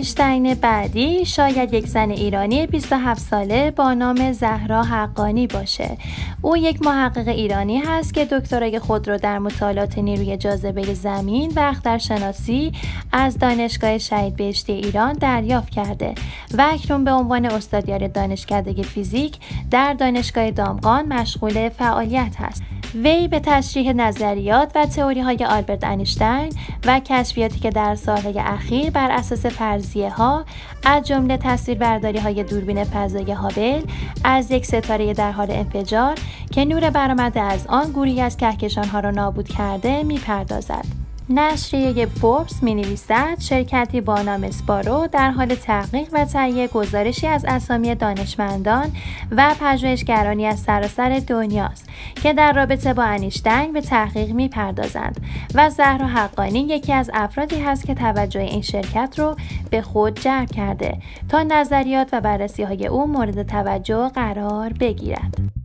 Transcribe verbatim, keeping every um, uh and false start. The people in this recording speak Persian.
اینشتین بعدی شاید یک زن ایرانی بیست و هفت ساله با نام زهرا حقانی باشه. او یک محقق ایرانی هست که دکترای خود را در مطالعات نیروی جاذبه زمین و اخترشناسی از دانشگاه شهید بهشتی ایران دریافت کرده و اکنون به عنوان استادیار دانشکده فیزیک در دانشگاه دامغان مشغول فعالیت هست. وی به تشریح نظریات و تئوری‌های آلبرت اینشتین و کشفیاتی که در سالهای اخیر بر اساس فرضیه ها از جمله تصویربرداری‌های دوربین فضایی هابل از یک ستاره در حال انفجار که نور برآمده از آن گروهی از کهکشان‌ها را نابود کرده می‌پردازد. نشریه فوربس می‌نویسد شرکتی با نام اسپارو در حال تحقیق و تهیه گزارشی از اسامی دانشمندان و پژوهشگرانی از سراسر دنیاست که در رابطه با اینشتین به تحقیق می‌پردازند و زهرا حقانی یکی از افرادی هست که توجه این شرکت رو به خود جلب کرده تا نظریات و بررسی‌های او مورد توجه قرار بگیرد.